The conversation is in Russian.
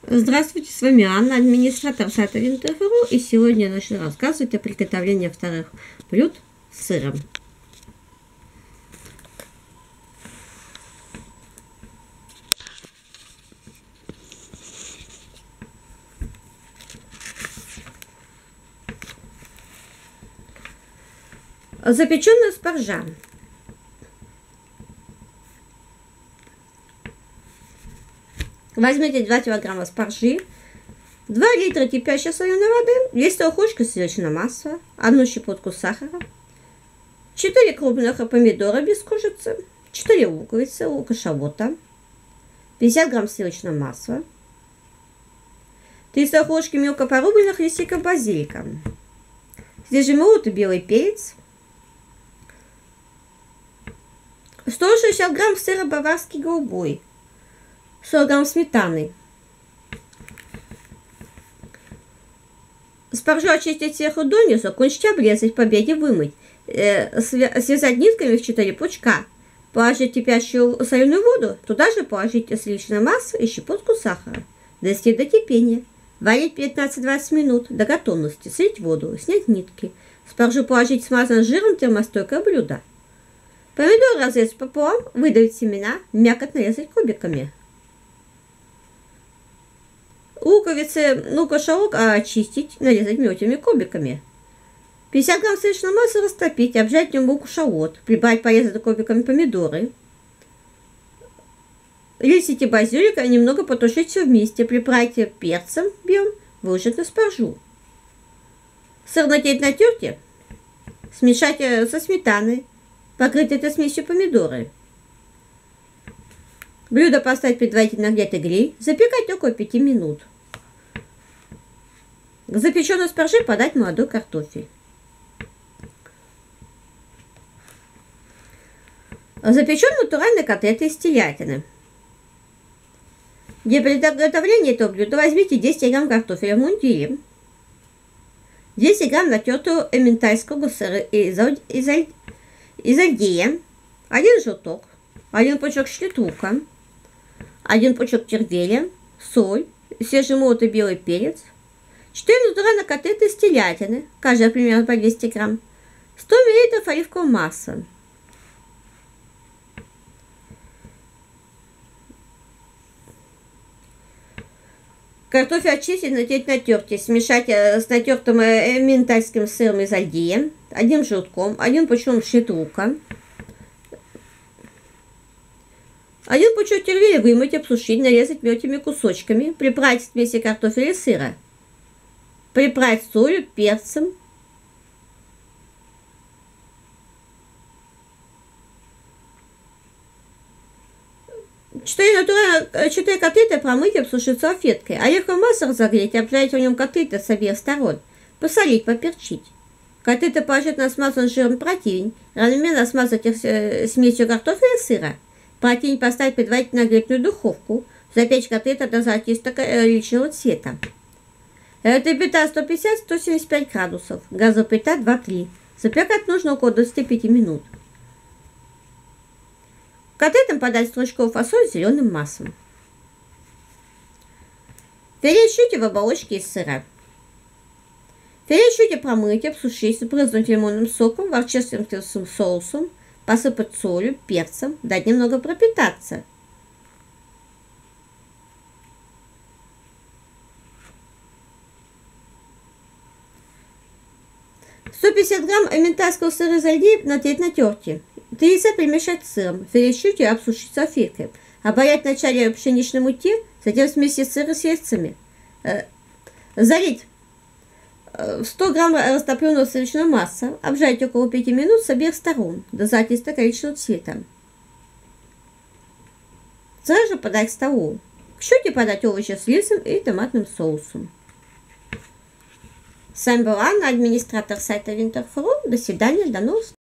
Здравствуйте, с вами Анна, администратор сайта Vinted.ru, и сегодня я начну рассказывать о приготовлении вторых блюд с сыром. Запеченная спаржа. Возьмите 2 килограмма спаржи, 2 литра кипящей соленой воды, 2 столовых сливочного масла, 1 щепотку сахара, 4 крупных помидора без кожицы, 4 луковицы, лука-шалота, 50 грамм сливочного масла, 3 столовых ложки мелко порубленных листиков базилика, свежемолотый белый перец, 160 грамм сыра баварский голубой, 40 грамм сметаны. Спаржу очистить сверху донизу, кончики обрезать, по беде вымыть, связать нитками в 4 пучка, положить кипящую соленую воду, туда же положить сливочное масло и щепотку сахара, довести до кипения, варить 15-20 минут до готовности, слить воду, снять нитки, спаржу положить в смазанное жиром термостойкое блюдо. Помидор разрезать пополам, выдавить семена, мякоть нарезать кубиками. Луковицы, лука-шалот очистить, нарезать мелкими кубиками. 50 грамм сливочного масла растопить, обжарить в нем лук-шалот, прибавить порезанные кубиками помидоры. Листики базилика немного потушить все вместе, приправить перцем белым, выложить на спаржу. Сыр натереть на терке, смешать со сметаной, покрыть этой смесью помидоры. Блюдо поставить предварительно нагретый гриль, запекать около 5 минут. К запеченной спарже подать молодой картофель. Запечен натуральные котлеты из телятины. Для приготовления этого блюда возьмите 10 грамм картофеля в мундире, 10 грамм натертого эмментальского сыра из альдея, 1 желток, 1 пучок щет лука, 1 пучок тервеля, соль, свежемолотый белый перец, 4 натуральных котлеты из телятины, каждая примерно по 200 грамм, 100 мл оливкового масла. Картофель очистить, натереть на терке, смешать с натертым эмментальским сыром из альдея, 1 желтком, 1 пучком щет лука, 1 пучок тервеля вымыть, обсушить, нарезать мелкими кусочками, приправить смеси картофеля и сыра, приправить солью, перцем, четыре котлеты промыть и обсушить салфеткой, оливковое масло разогреть, обжарить в нем котлеты с обеих сторон, посолить, поперчить. Котлеты положить на смазанный жиром противень, равномерно смазать их смесью картофеля и сыра. Противень поставить предварительно нагретую духовку, запечь котлеты до золотисто-коричневого цвета. Температура 150-175 градусов, газовая плита 2-3. Запекать нужно около 25 минут. Котлетам подать стручковую фасоль с зеленым маслом. Филе щуки в оболочке из сыра. Филе щуки промыть, обсушить, брызнуть лимонным соком, ворчественным соусом, посыпать солью, перцем, дать немного пропитаться. – 150 грамм эмментальского сыра из альдея натереть на терке. 3 яйца перемешать с сыром, филе щуки обсушить салфеткой. Обвалять вначале в пшеничной муке, затем смесить сыр с яйцами. Залить в 100 грамм растопленного сливочного масла, обжарить около 5 минут с обеих сторон до золотисто-коричневого цвета. Сразу же подать к столу. К щуке подать овощи с рисом и томатным соусом. С вами была Анна, администратор сайта Vinted.ru. До свидания, до новых встреч.